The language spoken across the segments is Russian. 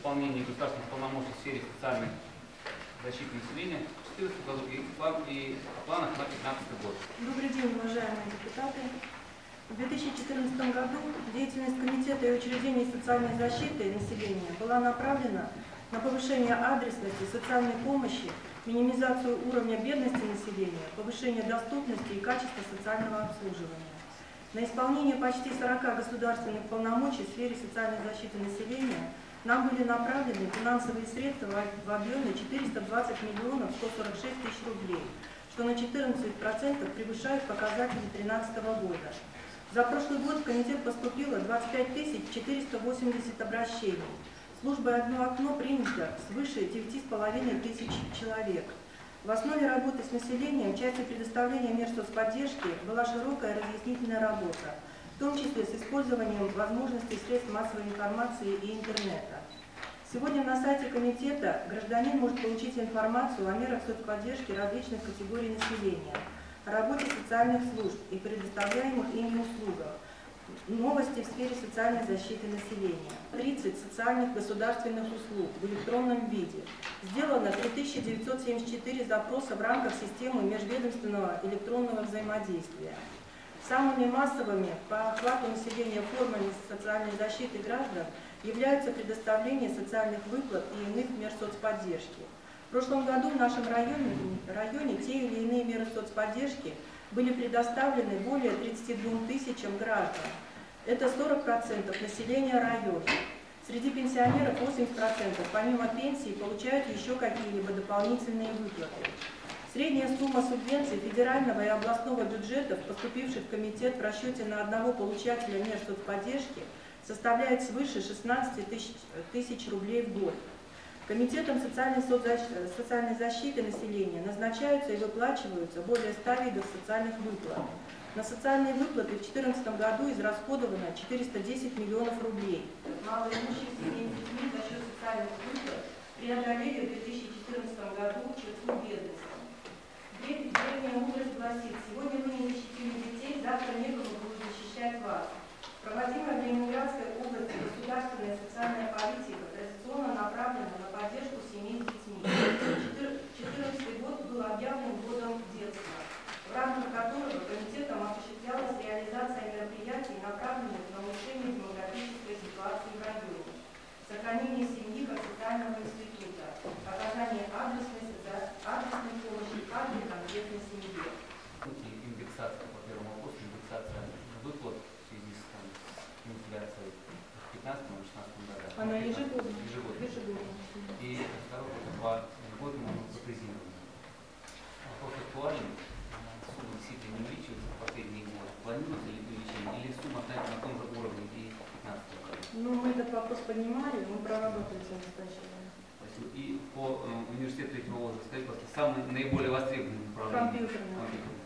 исполнении государственных полномочий в сфере социальной защиты населения в 2014 году и о планах на 2015 год. Добрый день, уважаемые депутаты. В 2014 году деятельность Комитета и учреждений социальной защиты населения была направлена на повышение адресности социальной помощи, минимизацию уровня бедности населения, повышение доступности и качества социального обслуживания. На исполнение почти 40 государственных полномочий в сфере социальной защиты населения нам были направлены финансовые средства в объеме 420 миллионов 146 тысяч рублей, что на 14% превышает показатели 2013 года. За прошлый год в комитет поступило 25 480 обращений. Службой «Одно окно» принято свыше 9,5 тысяч человек. В основе работы с населением в части предоставления мер соцподдержки была широкая разъяснительная работа, в том числе с использованием возможностей средств массовой информации и интернета. Сегодня на сайте комитета гражданин может получить информацию о мерах соцподдержки различных категорий населения, о работе социальных служб и предоставляемых ими услугах, новости в сфере социальной защиты населения, 30 социальных государственных услуг в электронном виде. Сделано 3974 запроса в рамках системы межведомственного электронного взаимодействия. Самыми массовыми по охвату населения формами социальной защиты граждан являются предоставление социальных выплат и иных мер соцподдержки. В прошлом году в нашем районе те или иные меры соцподдержки были предоставлены более 32 тысячам граждан. Это 40% населения района. Среди пенсионеров 80% помимо пенсии получают еще какие-либо дополнительные выплаты. Средняя сумма субвенций федерального и областного бюджетов, поступивших в комитет в расчете на одного получателя мер соцподдержки, составляет свыше 16 тысяч рублей в год. Комитетом социальной защиты населения назначаются и выплачиваются более 100 видов социальных выплат. На социальные выплаты в 2014 году израсходовано 410 миллионов рублей. Малоимущие семьи с детьми за счет социальных выплат преодолели в 2014 году черту бедности. Древняя мудрость гласит: сегодня вы не защитили детей, завтра некому будет защищать вас. Проводимая в Ленинградской области государственная социальная политика традиционно направлена на поддержку семей с детьми. 2014 год был объявлен годом детства, в рамках которого комитетом осуществлялась реализация мероприятий, направленных на улучшение демографической ситуации в районе, сохранение семьи как социального института, оказание адресной помощи каждой конкретной семье. Индексация, по первому вопросу, индексация выплат в связи с инфляцией в 2015 и 2016 годах. Она ежегодно. И второй по льготному протезированию. Вопрос актуален. Сумма действительно не увеличивается в последние годы. Планируется ли увеличение или сумма останется на том же уровне и в 2015 году? Ну, мы этот вопрос поднимали, мы проработали все настоящее. И по университету третьего возраста, самое наиболее востребованное направление. Компьютерное.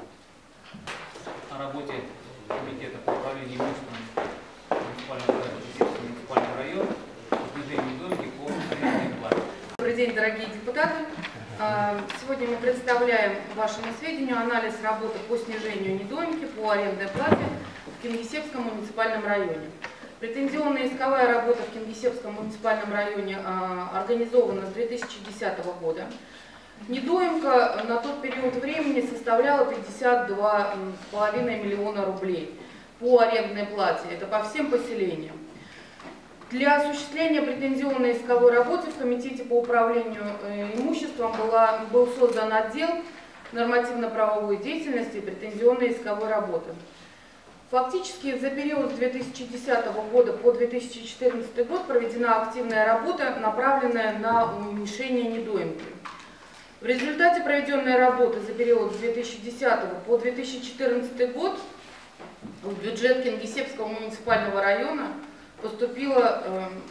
О работе комитета по управлению имуществом муниципального района, по снижению домики по арендной плате. Добрый день, дорогие депутаты. Сегодня мы представляем вашему сведению анализ работы по снижению недоимки по арендной плате в Кингисеппском муниципальном районе. Претензионная исковая работа в Кингисеппском муниципальном районе организована с 2010 года. Недоимка на тот период времени составляла 52,5 миллиона рублей по арендной плате. Это по всем поселениям. Для осуществления претензионной исковой работы в Комитете по управлению имуществом был создан отдел нормативно-правовой деятельности и претензионной исковой работы. Фактически за период с 2010 года по 2014 год проведена активная работа, направленная на уменьшение недоимки. В результате проведенной работы за период с 2010 по 2014 год в бюджет Кингисеппского муниципального района поступило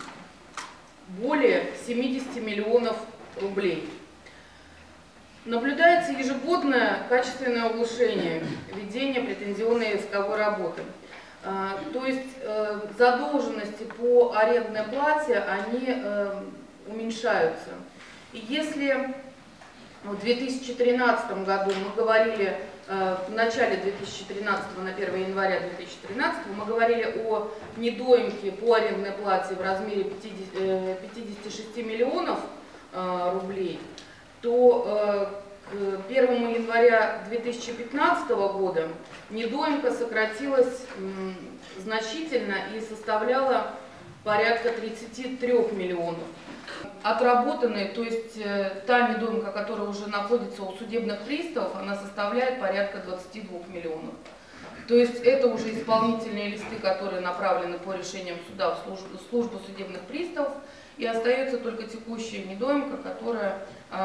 более 70 миллионов рублей. Наблюдается ежегодное качественное улучшение ведения претензионной исковой работы. То есть задолженности по арендной плате, они уменьшаются. И если в 2013 году мы говорили в начале 2013, на 1 января 2013 мы говорили о недоимке по арендной плате в размере 56 миллионов рублей, то к 1 января 2015 года недоимка сократилась значительно и составляла порядка 33 миллионов. Отработанные, то есть та недоимка, которая уже находится у судебных приставов, она составляет порядка 22 миллионов. То есть это уже исполнительные листы, которые направлены по решениям суда в службу судебных приставов, и остается только текущая недоимка, которая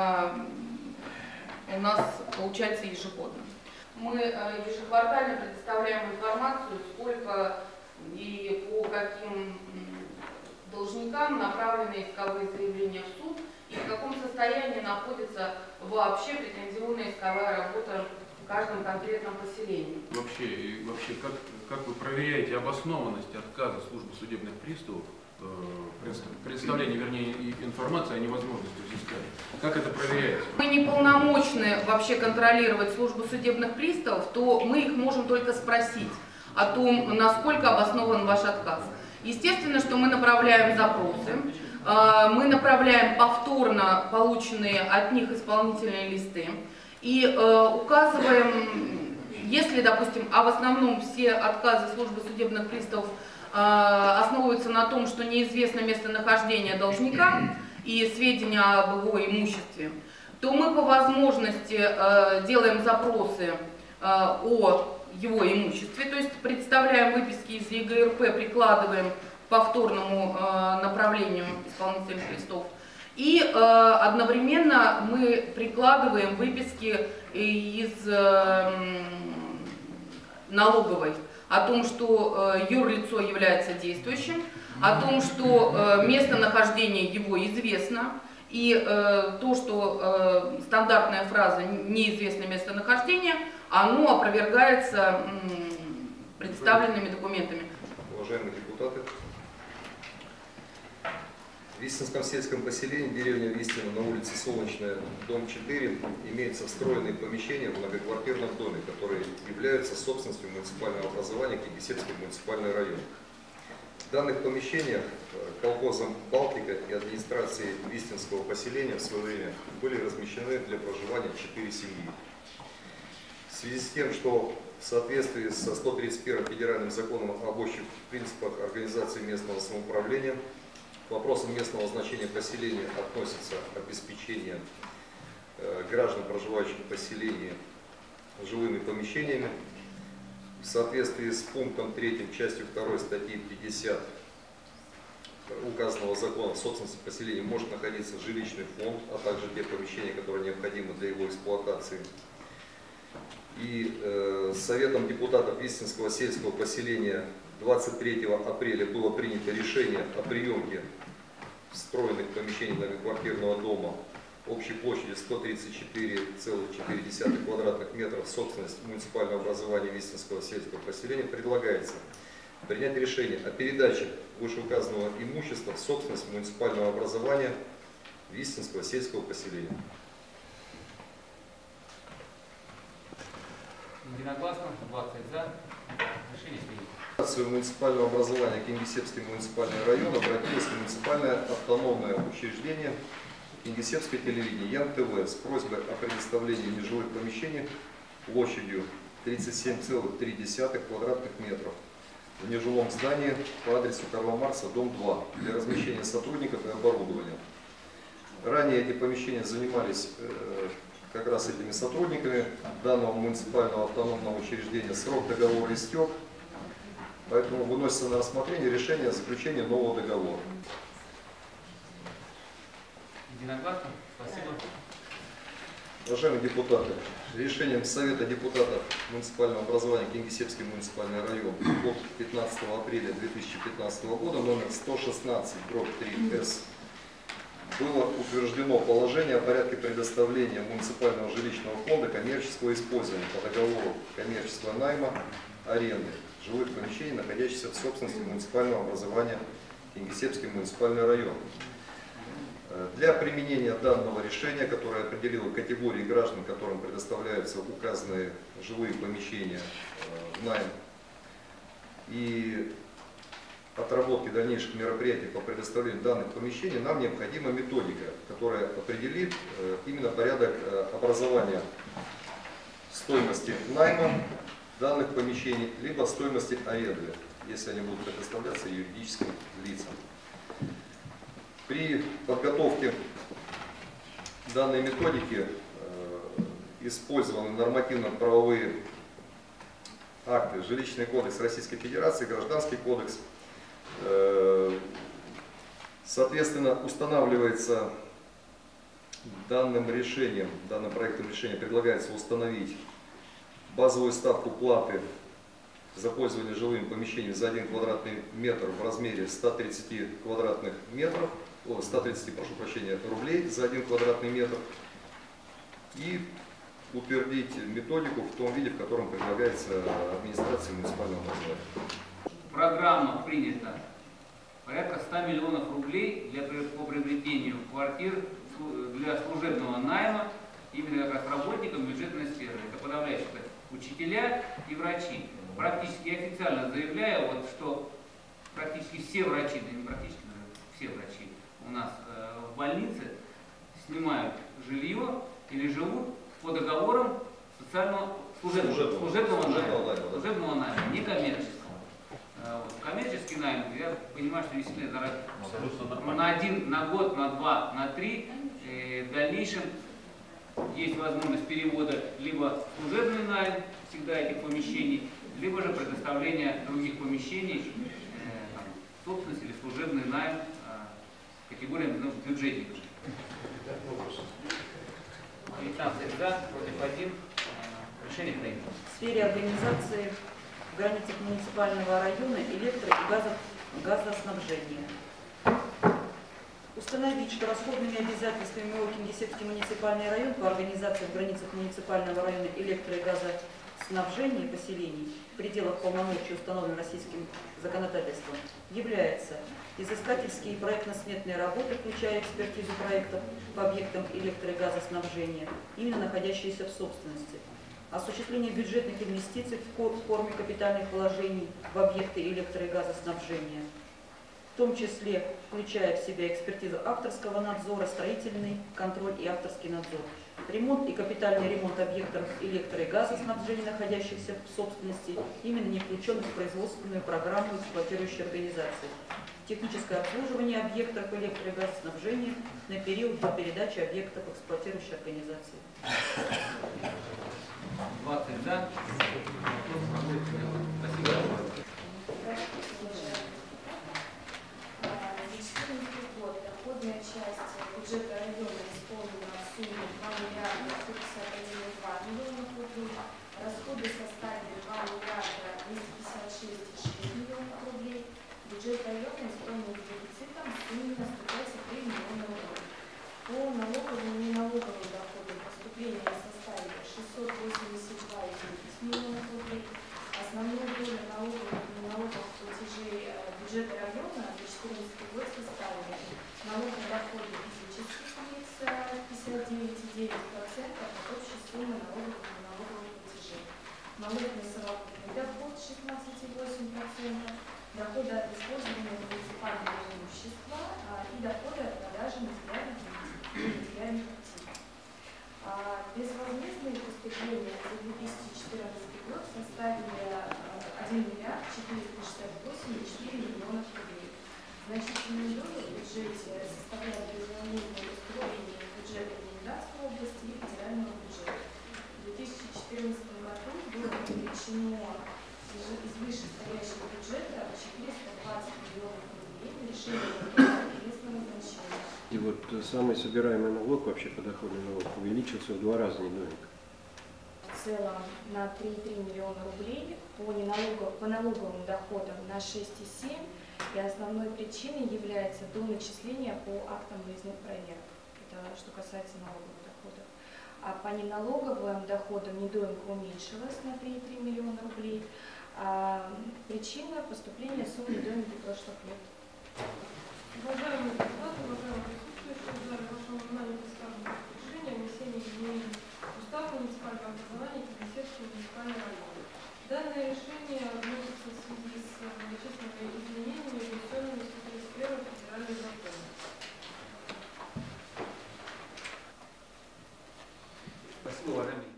у нас получается ежегодно. Мы ежеквартально предоставляем информацию, сколько и по каким должникам направлены исковые заявления в суд и в каком состоянии находится вообще претензионная исковая работа в каждом конкретном поселении. Вообще как вы проверяете обоснованность отказа службы судебных приставов, представление, вернее, информации о невозможности взыскания? Как это проверяется? Мы не полномочны вообще контролировать службу судебных приставов, то мы их можем только спросить о том, насколько обоснован ваш отказ. Естественно, что мы направляем запросы, мы направляем повторно полученные от них исполнительные листы и указываем, если, допустим, а в основном все отказы службы судебных приставов основываются на том, что неизвестно местонахождение должника и сведения об его имуществе, то мы по возможности делаем запросы о его имуществе, то есть представляем выписки из ЕГРП, прикладываем к повторному направлению исполнительных листов. И одновременно мы прикладываем выписки из налоговой о том, что юрлицо является действующим, о том, что местонахождение его известно, и то, что стандартная фраза «неизвестное местонахождение», оно опровергается представленными документами. Уважаемые депутаты, в Вистинском сельском поселении, деревня Вистина, на улице Солнечная, дом 4, имеется встроенные помещения в многоквартирном доме, которые являются собственностью муниципального образования Кингисеппский муниципальный район. В данных помещениях колхозом «Балтика» и администрацией Вистинского поселения в свое время были размещены для проживания 4 семьи. В связи с тем, что в соответствии со 131 федеральным законом об общих принципах организации местного самоуправления к вопросам местного значения поселения относится обеспечение граждан, проживающих в поселении, жилыми помещениями. В соответствии с пунктом 3 частью 2 статьи 50 указанного закона в собственности поселения может находиться жилищный фонд, а также те помещения, которые необходимы для его эксплуатации. И Советом депутатов Вистинского сельского поселения 23 апреля было принято решение о приемке встроенных помещений многоквартирного дома общей площадью 134,4 квадратных метров собственность муниципального образования Вистинского сельского поселения. Предлагается принять решение о передаче вышеуказанного имущества в собственность муниципального образования Вистинского сельского поселения. Единогласно, 20 за. Решение принято. Муниципального образования Кингисеппский муниципальный район обратилось в муниципальное автономное учреждение Кингисеппское телевидение Ян-ТВ с просьбой о предоставлении нежилых помещений площадью 37,3 квадратных метров в нежилом здании по адресу Карла Маркса, дом 2, для размещения сотрудников и оборудования. Ранее эти помещения занимались как раз этими сотрудниками данного муниципального автономного учреждения. Срок договора истек, поэтому выносится на рассмотрение решение о заключении нового договора. Единогласно. Спасибо. Уважаемые депутаты, решением Совета депутатов муниципального образования Кингисеппский муниципальный район от 15 апреля 2015 года номер 116/3С было утверждено положение о порядке предоставления муниципального жилищного фонда коммерческого использования по договору коммерческого найма аренды жилых помещений, находящихся в собственности муниципального образования Кингисеппский муниципальный район. Для применения данного решения, которое определило категории граждан, которым предоставляются указанные жилые помещения в найм, и отработки дальнейших мероприятий по предоставлению данных помещений, нам необходима методика, которая определит именно порядок образования стоимости найма данных помещений, либо стоимости аренды, если они будут предоставляться юридическим лицам. При подготовке данной методики использованы нормативно-правовые акты: Жилищный кодекс Российской Федерации, Гражданский кодекс. Соответственно, устанавливается данным решением, данным проектом решения предлагается установить базовую ставку платы за пользование жилыми помещениями за 1 квадратный метр в размере 130 квадратных метров, 130, прошу прощения, рублей за 1 квадратный метр, и утвердить методику в том виде, в котором предлагается администрацией муниципального образования. Программа принята порядка 100 миллионов рублей по приобретению квартир для служебного найма именно как раз работникам бюджетной сферы. Это подавляющая часть. Учителя и врачи. Практически официально заявляю, вот, что практически все врачи, да не практически, все врачи у нас в больнице снимают жилье или живут по договорам служебного найма, не коммерческого. Коммерческий найм, я понимаю, что действительно на год, на 2, на 3, в дальнейшем есть возможность перевода либо служебный найм всегда этих помещений, либо же предоставление других помещений, собственность или служебный найм категориям бюджетников. 19 за, против 1. Решение принято. В сфере организации в границах муниципального района электро- и газоснабжения. Установить, что расходными обязательствами МИО Кингисеппский муниципальный район по организации в границах муниципального района электро- и газоснабжения поселений в пределах полномочий, установленных российским законодательством, является изыскательские и проектно-сметные работы, включая экспертизу проектов по объектам электро- и газоснабжения, именно находящиеся в собственности, осуществление бюджетных инвестиций в форме капитальных вложений в объекты электро- и газоснабжения, в том числе включая в себя экспертизу авторского надзора, строительный контроль и авторский надзор, ремонт и капитальный ремонт объектов электро- и газоснабжения, находящихся в собственности, именно не включенных в производственную программу эксплуатирующей организации, техническое обслуживание объектов электро- и газоснабжения на период до передачи объектов эксплуатирующей организации. 20 за. Спасибо. Доходная часть бюджета района исполнена в сумме 2 миллиарда 151,2 миллиона рублей. Расходы составили 2 миллиарда 256,6 миллионов рублей. Бюджет района исполнен дефицитом в сумме 105,3 миллиона рублей. По налоговым и неналоговым доходам поступления составили 682,9 миллионов рублей. Основную долю налоговых и неналоговых платежей бюджета района за 2014 год составили налоговые доходы физических лиц 59,9% от общей суммы налоговых и неналоговых платежей, налоговый совокупный доход 16,8%, доходы от использования муниципального имущества и доходы от продажи материальных и нематериальных активов. Безвозмездные поступления за 2014 год составили 1 миллиард 468,4 миллионов рублей. Значительную долю в бюджете составляют безвозмездные поступления бюджета Ленинградской области и федерального бюджета. В 2014 году было привлечено из вышестоящего бюджета 420 миллионов рублей на решение вопроса местного значения. И вот самый собираемый налог, вообще подоходный налог, увеличился в 2 раза недорого. В целом на 3,3 миллиона рублей, по налоговым доходам на 6,7, и основной причиной является доначисление по актам выездных проверок. Это что касается налоговых доходов. А по неналоговым доходам недоимка уменьшилась на 3,3 миллиона рублей. Причина поступления суммы недоимки прошлых лет. Уважаемые депутаты, уважаемые присутствующие, вниманию представленного решения о внесении изменений в устав муниципального образования Кингисеппского муниципального района. Данное решение относится в связи с многочисленными изменениями, внесенными с 31 федерального закона. Спасибо, уважаемый